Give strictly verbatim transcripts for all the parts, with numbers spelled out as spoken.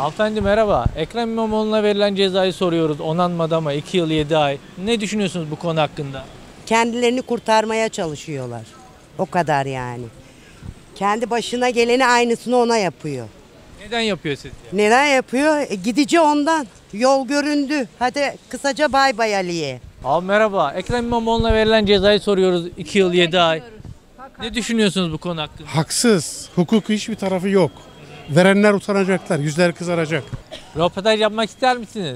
Hanımefendi merhaba. Ekrem İmamoğlu'na verilen cezayı soruyoruz. Onanmadı ama iki yıl yedi ay. Ne düşünüyorsunuz bu konu hakkında? Kendilerini kurtarmaya çalışıyorlar. O kadar yani. Kendi başına geleni aynısını ona yapıyor. Neden yapıyor sizce? Neden yapıyor? E, gidici ondan. Yol göründü. Hadi kısaca bay bay Ali'ye. Abi merhaba. Ekrem İmamoğlu'na verilen cezayı soruyoruz. iki yıl yedi ay. Ne düşünüyorsunuz bu konu hakkında? Haksız. Hukuku hiçbir tarafı yok. Verenler utanacaklar. Yüzler kızaracak. Röportaj yapmak ister misiniz?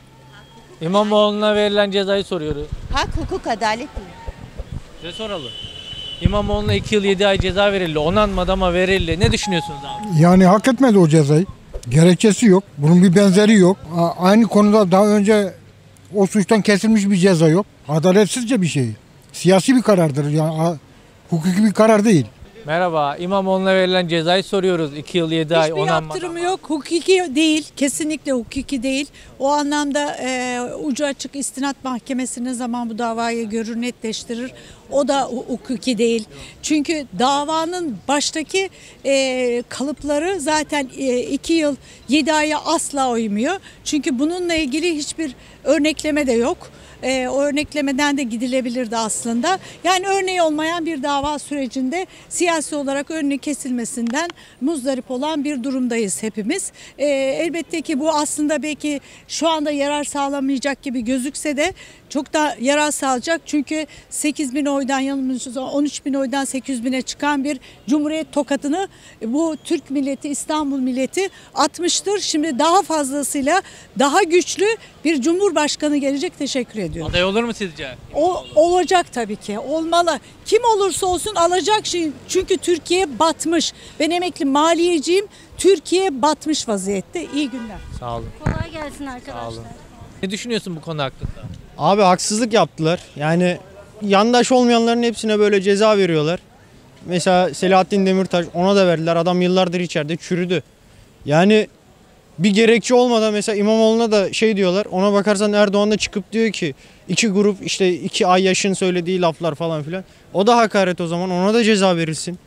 İmamoğlu'na verilen cezayı soruyoruz. Hak, hukuk, adalet mi? Size soralım. İmamoğlu'na iki yıl yedi ay ceza verildi. Onanmadı ama verildi. Ne düşünüyorsunuz abi? Yani hak etmedi o cezayı. Gerekçesi yok. Bunun bir benzeri yok. A- Aynı konuda daha önce o suçtan kesilmiş bir ceza yok. Adaletsizce bir şey. Siyasi bir karardır. Yani a- hukuki bir karar değil. Merhaba. İmamoğlu'na verilen cezayı soruyoruz. iki yıl yedi ay Hiçbir onanmadı. yaptırımı yok. Hukuki değil. Kesinlikle hukuki değil. O anlamda e, ucu açık istinat mahkemesi ne zaman bu davayı görür netleştirir. O da hu- hukuki değil. Çünkü davanın baştaki e, kalıpları zaten e, iki yıl yedi aya asla uymuyor. Çünkü bununla ilgili hiçbir örnekleme de yok. E, o örneklemeden de gidilebilirdi aslında. Yani örneği olmayan bir dava sürecinde siyasi olarak önünü kesilmesinden muzdarip olan bir durumdayız hepimiz. E, elbette ki bu aslında belki şu anda yarar sağlamayacak gibi gözükse de çok da yarar sağlayacak. Çünkü sekiz bin oydan yanılmıyorsam on üç bin oydan sekiz yüz bine çıkan bir Cumhuriyet tokatını bu Türk milleti, İstanbul milleti atmıştır. Şimdi daha fazlasıyla daha güçlü bir Cumhurbaşkanı gelecek. Teşekkür ediyorum. Aday olur mu sizce? O olacak tabii ki. Olmalı. Kim olursa olsun alacak şey. Çünkü Türkiye batmış. Ben emekli maliyeciyim. Türkiye batmış vaziyette. İyi günler. Sağ olun. Kolay gelsin arkadaşlar. Sağ olun. Ne düşünüyorsun bu konu hakkında? Abi haksızlık yaptılar. Yani yandaş olmayanların hepsine böyle ceza veriyorlar. Mesela Selahattin Demirtaş, ona da verdiler. Adam yıllardır içeride çürüdü. Yani bir gerekçe olmadan mesela İmamoğlu'na da şey diyorlar. Ona bakarsan Erdoğan da çıkıp diyor ki iki grup işte iki ay yaşın söylediği laflar falan filan. O da hakaret o zaman. Ona da ceza verilsin.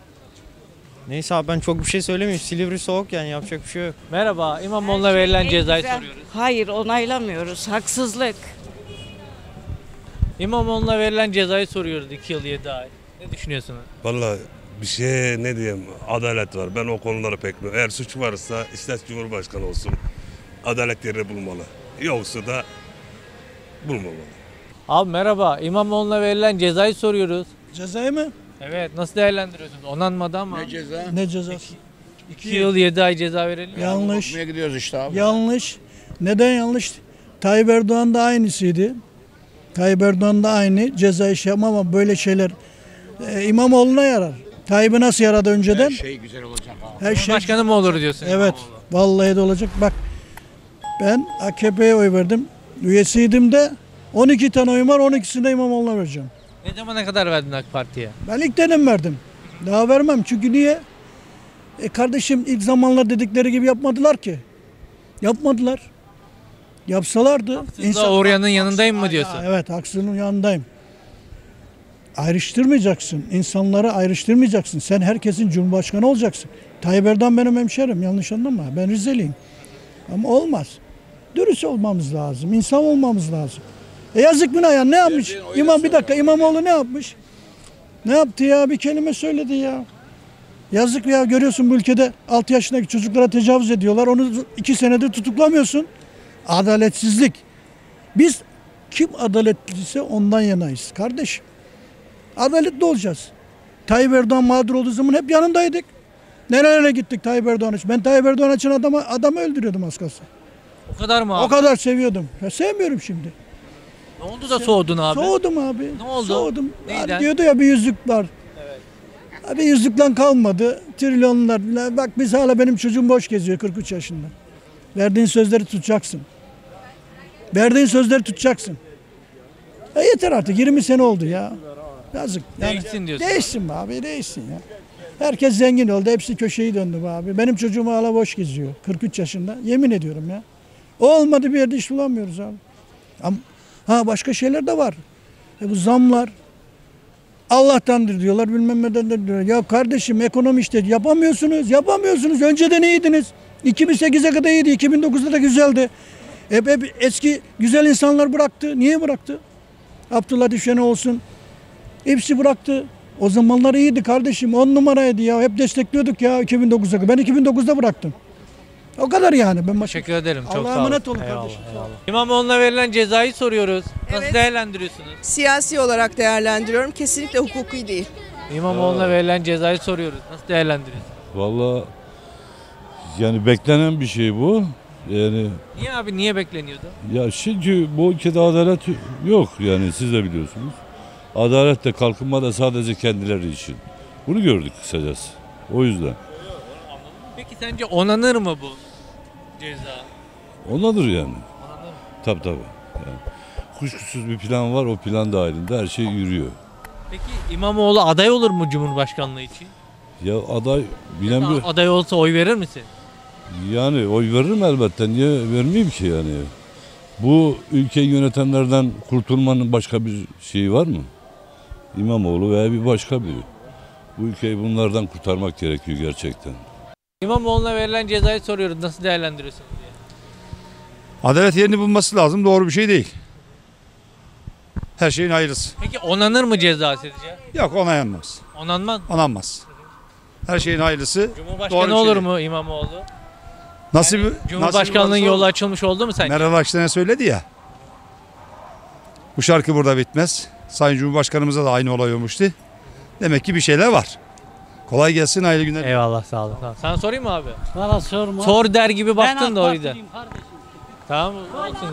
Neyse abi ben çok bir şey söylemeyeyim. Silivri soğuk yani yapacak bir şey yok. Merhaba. İmamoğlu'na verilen cezayı soruyoruz. Hayır, onaylamıyoruz. Haksızlık. İmamoğlu'na verilen cezayı soruyoruz. iki yıl yedi ay. Ne düşünüyorsunuz? Vallahi bir şey ne diyeyim, adalet var. Ben o konuları pek bilmiyorum. Eğer suç varsa ister Cumhurbaşkanı olsun, adalet yerini bulmalı. Yoksa da bulmamalı. Abi merhaba. İmamoğlu'na verilen cezayı soruyoruz. Cezayı mı? Evet. Nasıl değerlendiriyorsunuz? Onanmadı ama. Ne cezası? iki yıl yedi ay ceza verildi. Yanlış. gidiyoruz işte abi. Yanlış. Neden yanlış? Tayyip Erdoğan da aynısıydı. Tayyip Erdoğan da aynı ceza işi yapma ama böyle şeyler e, İmamoğlu'na yarar. Tayyip'e nasıl yaradı önceden? Şey güzel olacak abi. Her şey. Başkanı mı olur diyorsun? Evet. İmamoğlu? Vallahi de olacak. Bak ben A K P'ye oy verdim. Üyesiydim de on iki tane oyum var. on ikisini de İmamoğlu'na vereceğim. Ne zamana kadar verdin AK Parti'ye? Ben ilk dönem verdim. Daha vermem. Çünkü niye? E kardeşim ilk zamanlar dedikleri gibi yapmadılar ki. Yapmadılar. Yapsalardı. Siz uğrayanın yanındayım mı diyorsun? Ya, evet, haksızlığın yanındayım. Ayrıştırmayacaksın. İnsanları ayrıştırmayacaksın. Sen herkesin cumhurbaşkanı olacaksın. Tayyip Erdoğan benim hemşerim. Yanlış anlama. Ben Rizeliyim. Ama olmaz. Dürüst olmamız lazım. İnsan olmamız lazım. E yazık buna ya. Ne yapmış? İmam bir dakika. İmamoğlu ne yapmış? Ne yaptı ya? Bir kelime söyledi ya. Yazık ya. Görüyorsun bu ülkede altı yaşındaki çocuklara tecavüz ediyorlar. Onu iki senedir tutuklamıyorsun. Adaletsizlik. Biz kim adaletliyse ondan yanayız kardeşim. Adaletli olacağız. Tayyip Erdoğan mağdur olduğu zaman hep yanındaydık. Nerelere gittik Tayyip Erdoğan için? Ben Tayyip Erdoğan için adamı, adamı öldürüyordum az kalsın. O kadar mı abi? O kadar seviyordum. Ya sevmiyorum şimdi. Ne oldu da soğudun abi? Soğudum abi. Ne oldu? Soğudum. Neyden? Abi diyordu ya bir yüzük var. Evet. Bir yüzükten kalmadı. Trilyonlar. Bak biz hala benim çocuğum boş geziyor kırk üç yaşında. Verdiğin sözleri tutacaksın. Verdiğin sözleri tutacaksın. E yeter artık yirmi sene oldu ya. Yazık. Yani, Değişsin diyorsun. Değişsin be abi değişsin ya. Herkes zengin oldu. Hepsi köşeyi döndü be abi. Benim çocuğum hala boş geziyor. kırk üç yaşında. Yemin ediyorum ya. O olmadı bir yerde iş bulamıyoruz abi. Ama, ha başka şeyler de var. E bu zamlar. Allah'tandır diyorlar bilmem nedendir diyorlar. Ya kardeşim ekonomi işte yapamıyorsunuz. Yapamıyorsunuz. Önceden iyiydiniz. iki bin sekize kadar iyiydi, iki bin dokuzda da güzeldi. Hep, hep eski güzel insanlar bıraktı. Niye bıraktı? Abdullah Düşene olsun. Hepsi bıraktı. O zamanlar iyiydi kardeşim. On numaraydı ya. Hep destekliyorduk ya iki bin dokuzda. Ben iki bin dokuzda bıraktım. O kadar yani. Ben başka... Teşekkür ederim. Çok Allah'a sağ olun. emanet olun Eyvallah, kardeşim. eyvallah. İmamoğlu'na verilen cezayı soruyoruz. Nasıl Evet. değerlendiriyorsunuz? Siyasi olarak değerlendiriyorum. Kesinlikle hukuki değil. İmamoğlu'na verilen cezayı soruyoruz. Nasıl değerlendiriyorsunuz? Vallahi yani beklenen bir şey bu. Yani Niye abi? Niye bekleniyordu? ya çünkü bu ülkede adalet yok yani siz de biliyorsunuz. Adalet de kalkınma da sadece kendileri için. Bunu gördük kısacası. O yüzden. Peki sence onanır mı bu ceza? Ondadır yani. Tabii tabii. Yani kuşkusuz bir plan var. O plan dahilinde her şey yürüyor. Peki İmamoğlu aday olur mu Cumhurbaşkanlığı için? Ya aday bilen bir... Aday olsa oy verir misin? Yani oy veririm elbette. Niye vermeyeyim ki yani? Bu ülkeyi yönetenlerden kurtulmanın başka bir şeyi var mı? İmamoğlu veya bir başka biri. Bu ülkeyi bunlardan kurtarmak gerekiyor gerçekten. İmamoğlu'na verilen cezayı soruyoruz. Nasıl değerlendiriyorsunuz diye. Adalet yerini bulması lazım. Doğru bir şey değil. Her şeyin hayırlısı. Peki onanır mı ceza sizce? Yok onaylanmaz. Onanmaz mı? Onanmaz. Her şeyin hayırlısı. Doğru Cumhurbaşkanı bir olur şey. mu İmamoğlu? Nasıl Yani bir Cumhurbaşkanlığının nasıl bir yolu varsa- açılmış oldu mu sence? Meral Akşener söyledi ya. Bu şarkı burada bitmez. Sayın Cumhurbaşkanımıza da aynı olay olmuştu. Demek ki bir şeyler var. Kolay gelsin, hayırlı günler. Eyvallah, sağ olun. Tamam. Sana sorayım mı abi? Bana sorma. Sor der gibi baktın Ben da o AK yüzden. Partiliyim kardeşim. Tamam olsun.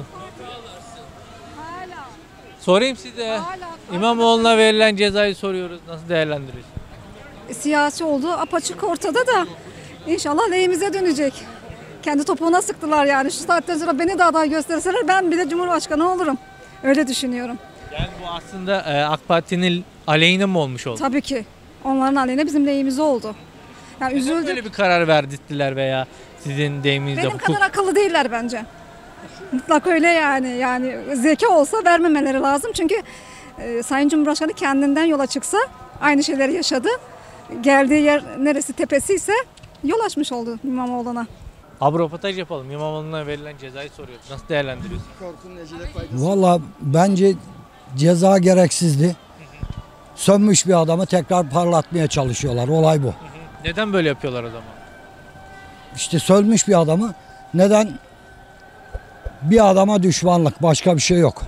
Sorayım size. İmamoğlu'na verilen cezayı soruyoruz. Nasıl değerlendiriyorsun? Siyasi olduğu apaçık ortada da inşallah lehimize dönecek. Kendi topuğuna sıktılar yani. Şu saatten sonra beni de aday gösterseler ben bile Cumhurbaşkanı olurum. Öyle düşünüyorum. Yani bu aslında e, AK Parti'nin aleyhine mi olmuş oldu? Tabii ki. Onların aleyhine bizim lehimize oldu. Yani Neden üzüldük. böyle bir karar verdirttiler veya sizin deyiminizde Benim hukuk... kadar akıllı değiller bence. Mutlak öyle yani. Yani zeka olsa vermemeleri lazım. Çünkü e, Sayın Cumhurbaşkanı kendinden yola çıksa aynı şeyleri yaşadı. Geldiği yer neresi tepesiyse yol açmış oldu İmamoğlu'na. Abi röportaj yapalım. İmamoğlu'na verilen cezayı soruyoruz. Nasıl değerlendiriyorsun? Valla bence ceza gereksizdi. Sönmüş bir adamı tekrar parlatmaya çalışıyorlar. Olay bu. Neden böyle yapıyorlar o zaman? İşte sönmüş bir adamı neden? Bir adama düşmanlık, başka bir şey yok.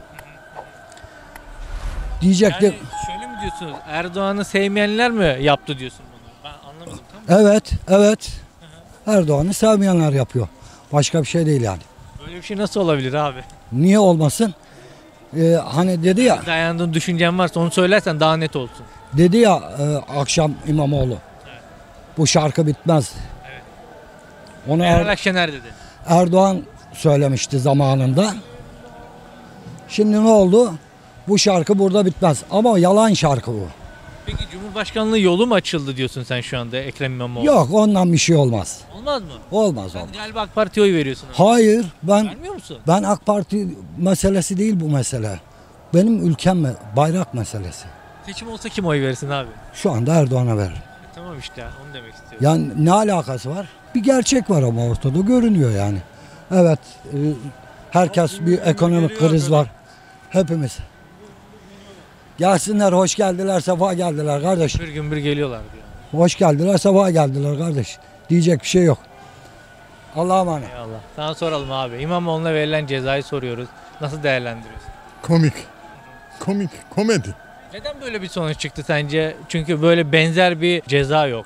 Diyecektim. Yani şöyle mi diyorsunuz? Erdoğan'ı sevmeyenler mi yaptı diyorsun bunu? Ben anlamadım. Tam. Evet, evet. Erdoğan'ı sevmeyenler yapıyor. Başka bir şey değil yani. Böyle bir şey nasıl olabilir abi? Niye olmasın? Ee, hani dedi ya, Dayandığın düşüncen varsa onu söylersen daha net olsun. dedi ya e, akşam İmamoğlu. Bu şarkı bitmez. Evet. Onu Meral Er- Akşener dedi. Erdoğan söylemişti zamanında. Şimdi ne oldu? Bu şarkı burada bitmez. Ama yalan şarkı bu. Peki Cumhurbaşkanlığı yolu mu açıldı diyorsun sen şu anda Ekrem İmamoğlu? Yok, ondan bir şey olmaz. Olmaz mı? Olmaz Sen olmaz. galiba AK Parti'ye oy veriyorsun. Abi. Hayır, ben Vermiyor musun? ben AK Parti meselesi değil bu mesele. Benim ülkem me- bayrak meselesi. Seçim olsa kim oy verirsin abi? Şu anda Erdoğan'a veririm. E, tamam işte onu demek istiyorum. Yani ne alakası var? Bir gerçek var ama ortada görünüyor yani. Evet, e, herkes bir ekonomik kriz var. Hepimiz. Gelsinler, hoş geldiler, sefa geldiler kardeş. Bir gün bir geliyorlar diyor. Hoş geldiler, sefa geldiler kardeş. Diyecek bir şey yok. Allah'a emanet. Eyvallah. Sana soralım abi. İmamoğlu'na verilen cezayı soruyoruz. Nasıl değerlendiriyorsun? Komik. Komik. Komedi. Neden böyle bir sonuç çıktı sence? Çünkü böyle benzer bir ceza yok.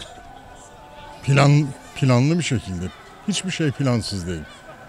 Plan, planlı bir şekilde. Hiçbir şey plansız değil.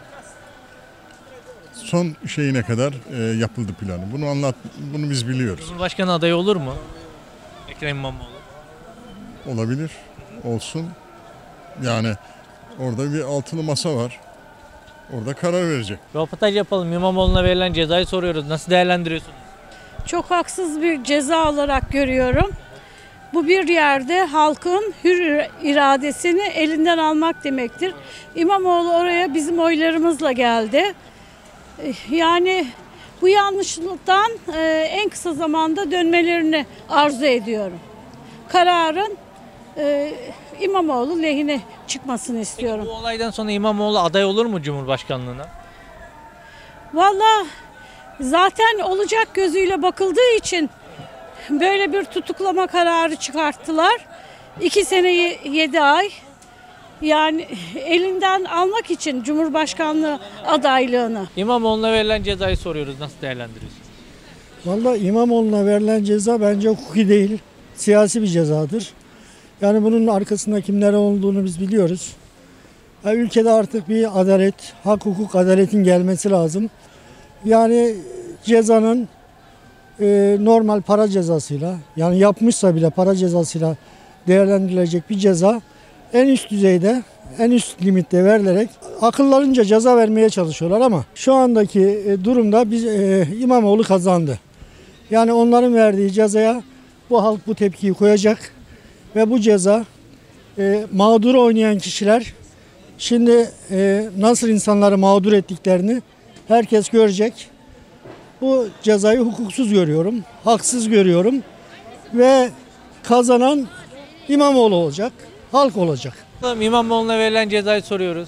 Son şeyine kadar e, yapıldı planı. Bunu anlat, bunu biz biliyoruz. Cumhurbaşkanı adayı olur mu? Ekrem İmamoğlu. Olabilir. Olsun. Yani orada bir altılı masa var. Orada karar verecek. Röportaj yapalım. İmamoğlu'na verilen cezayı soruyoruz. Nasıl değerlendiriyorsunuz? Çok haksız bir ceza olarak görüyorum. Bu bir yerde halkın hür iradesini elinden almak demektir. İmamoğlu oraya bizim oylarımızla geldi. Yani bu yanlışlıktan en kısa zamanda dönmelerini arzu ediyorum. Kararın İmamoğlu lehine çıkmasını istiyorum. Bu olaydan sonra İmamoğlu aday olur mu Cumhurbaşkanlığına? Vallahi zaten olacak gözüyle bakıldığı için böyle bir tutuklama kararı çıkarttılar. İki sene yedi ay. Yani elinden almak için Cumhurbaşkanlığı adaylığını. İmamoğlu'na verilen cezayı soruyoruz. Nasıl değerlendiriyorsunuz? Vallahi İmamoğlu'na verilen ceza bence hukuki değil, siyasi bir cezadır. Yani bunun arkasında kimler olduğunu biz biliyoruz. Yani ülkede artık bir adalet, hak, hukuk, adaletin gelmesi lazım. Yani cezanın e, normal para cezasıyla, yani yapmışsa bile para cezasıyla değerlendirilecek bir ceza en üst düzeyde, en üst limitte verilerek akıllarınca ceza vermeye çalışıyorlar ama şu andaki e, durumda biz e, İmamoğlu kazandı. Yani onların verdiği cezaya bu halk bu tepkiyi koyacak ve bu ceza e, mağdur oynayan kişiler şimdi e, nasıl insanları mağdur ettiklerini herkes görecek. Bu cezayı hukuksuz görüyorum, haksız görüyorum ve kazanan İmamoğlu olacak, halk olacak. İmamoğlu'na verilen cezayı soruyoruz.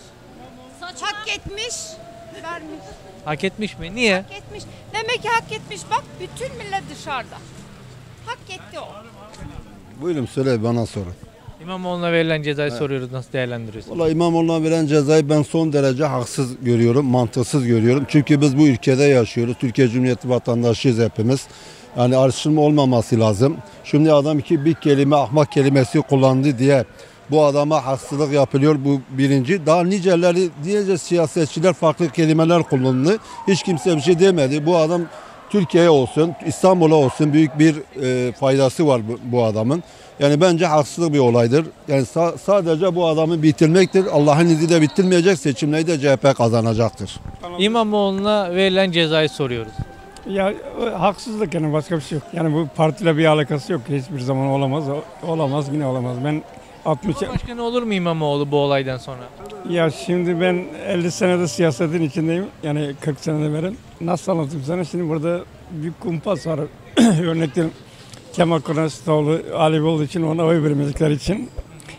Hak etmiş, vermiş. Hak etmiş mi? Niye? Hak etmiş. Demek ki hak etmiş. Bak bütün millet dışarıda. Hak etti o. Buyurun söyle bana sorun. İmamoğlu'na verilen cezayı soruyoruz. Nasıl değerlendiriyorsunuz? Valla İmamoğlu'na verilen cezayı ben son derece haksız görüyorum, mantıksız görüyorum. Çünkü biz bu ülkede yaşıyoruz. Türkiye Cumhuriyeti vatandaşıyız hepimiz. Yani ayrıştırma olmaması lazım. Şimdi adam ki bir kelime ahmak kelimesi kullandı diye bu adama haksızlık yapılıyor, bu birinci. Daha niceleri diyece siyasetçiler farklı kelimeler kullandı. Hiç kimse bir şey demedi. Bu adam Türkiye'ye olsun, İstanbul'a olsun büyük bir e, faydası var bu, bu adamın. Yani bence haksızlık bir olaydır. Yani sa- sadece bu adamı bitirmektir. Allah'ın izniyle bitirmeyecek, seçimleri de C H P kazanacaktır. İmamoğlu'na verilen cezayı soruyoruz. Ya haksızlık yani başka bir şey yok. Yani bu partiyle bir alakası yok. Hiçbir zaman olamaz. Olamaz yine olamaz. Ben altmış Cumhurbaşkanı olur mu İmamoğlu bu olaydan sonra? Ya şimdi ben elli senedir siyasetin içindeyim. Yani kırk senede beri. Nasıl anlatayım sana? Şimdi burada bir kumpas var. Örnek diyelim Kemal Kılıçdaroğlu, Ali olduğu için ona oy vermedikleri için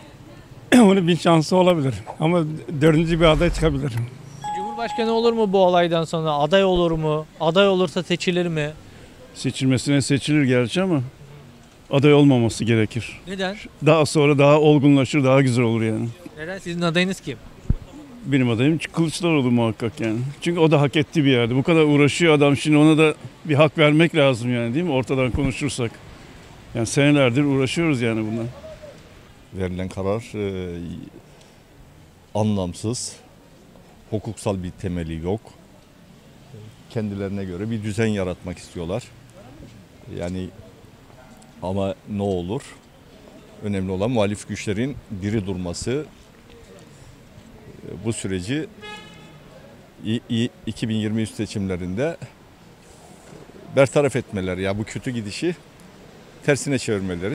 onun bir şansı olabilir. Ama dördüncü bir aday çıkabilir. Cumhurbaşkanı olur mu bu olaydan sonra? Aday olur mu? Aday olursa seçilir mi? Seçilmesine seçilir gerçi ama aday olmaması gerekir. Neden? Daha sonra daha olgunlaşır, daha güzel olur yani. Neden? Sizin adayınız kim? Benim adayım Kılıçdaroğlu muhakkak yani. Çünkü o da hak ettiği bir yerde. Bu kadar uğraşıyor adam, şimdi ona da bir hak vermek lazım yani, değil mi? Ortadan konuşursak. Yani senelerdir uğraşıyoruz yani bundan. Verilen karar e, anlamsız. Hukuksal bir temeli yok. Kendilerine göre bir düzen yaratmak istiyorlar. Yani ama ne olur? Önemli olan muhalif güçlerin diri durması. Bu süreci iki bin yirmi üç seçimlerinde bertaraf etmeleri, ya bu kötü gidişi tersine çevirmeleri.